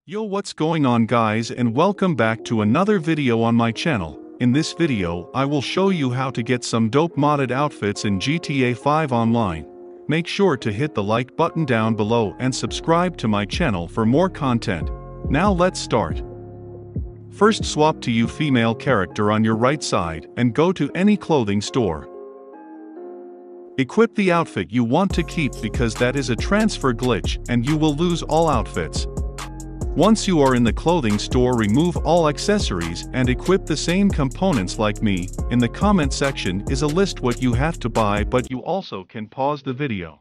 Yo, what's going on guys, and welcome back to another video on my channel. In this video, I will show you how to get some dope modded outfits in GTA 5 online. Make sure to hit the like button down below and subscribe to my channel for more content. Now let's start. First, swap to you female character on your right side and go to any clothing store. Equip the outfit you want to keep because that is a transfer glitch and you will lose all outfits. Once you are in the clothing store, remove all accessories and equip the same components like me. In the comment section is a list what you have to buy, but you also can pause the video.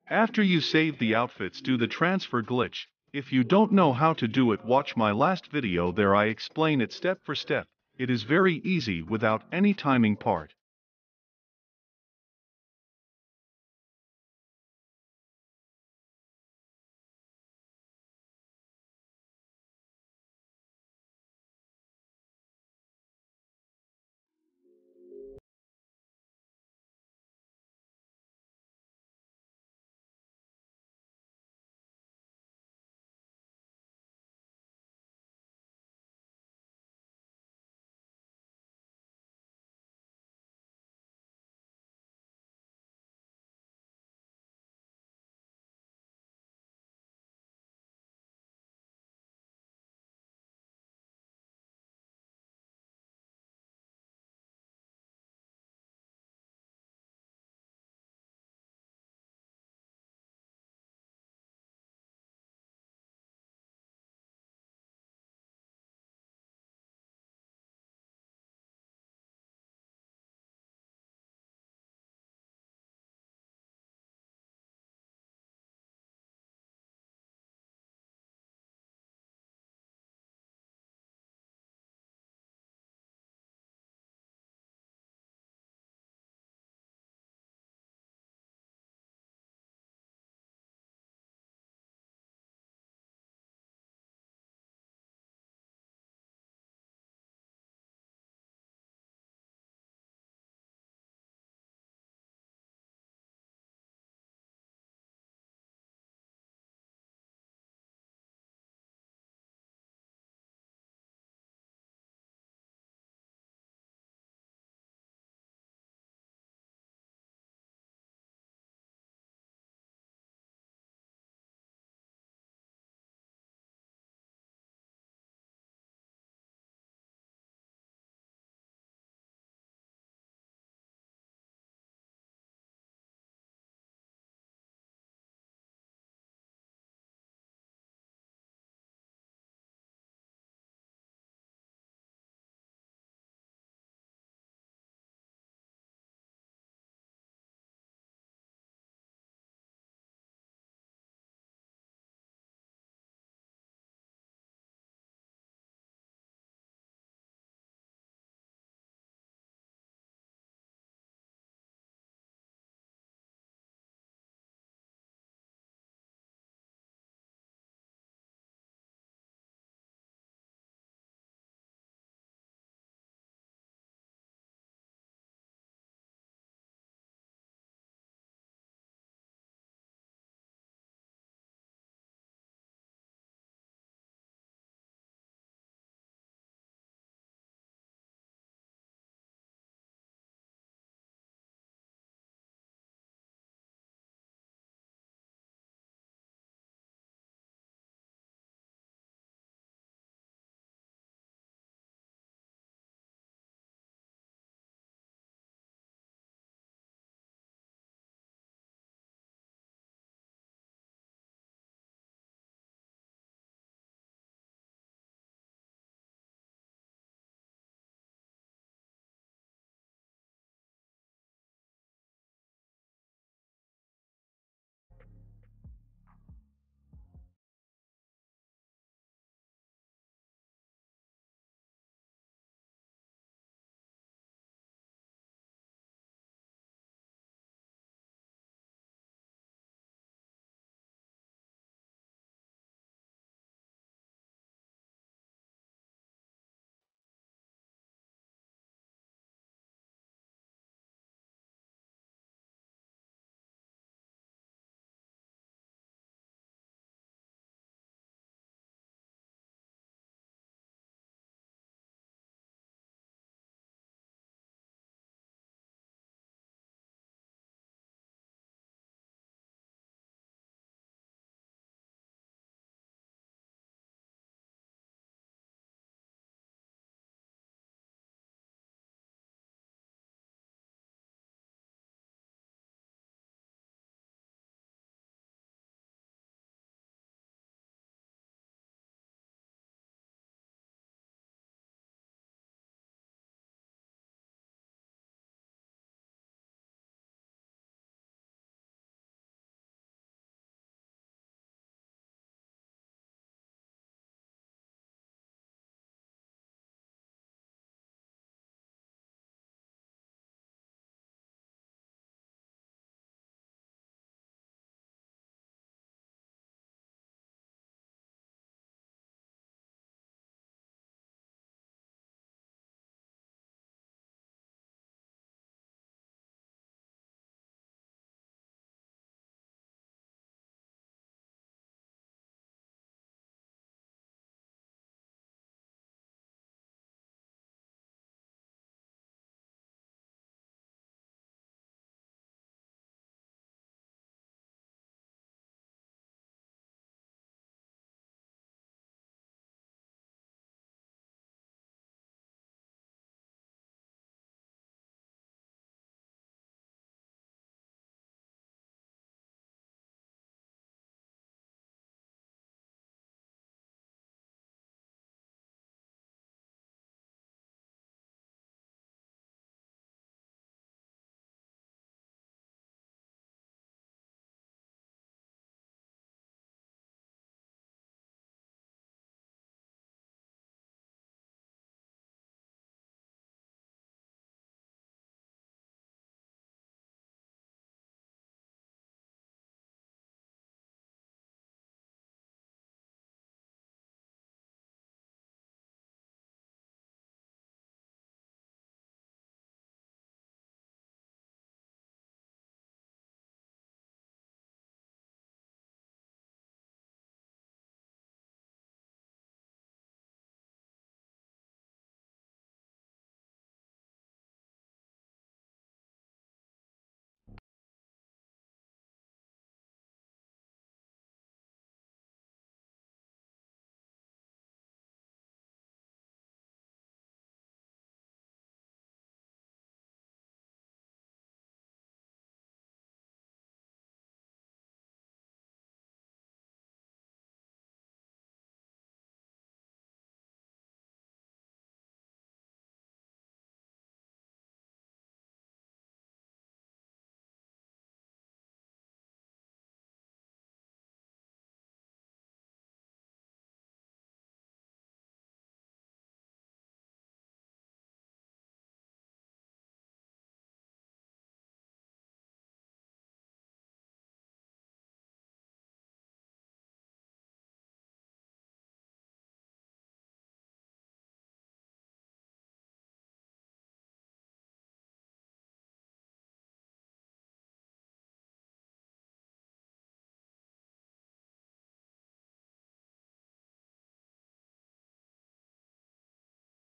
After you save the outfits, do the transfer glitch. If you don't know how to do it, watch my last video, there I explain it step for step. It is very easy without any timing part.